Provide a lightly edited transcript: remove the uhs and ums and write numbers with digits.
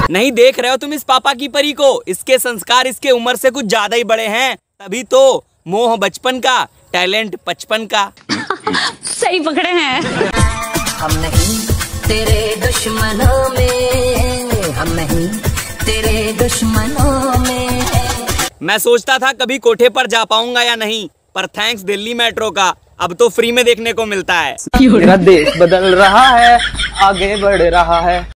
नहीं देख रहे हो तुम इस पापा की परी को? इसके संस्कार इसके उम्र से कुछ ज्यादा ही बड़े हैं, तभी तो मोह बचपन का, टैलेंट 55 का। सही पकड़े हैं। हम नहीं तेरे दुश्मनों में, हम नहीं तेरे दुश्मनों में। मैं सोचता था कभी कोठे पर जा पाऊंगा या नहीं, पर थैंक्स दिल्ली मेट्रो का अब तो फ्री में देखने को मिलता है। मेरा देश बदल रहा है, आगे बढ़ रहा है।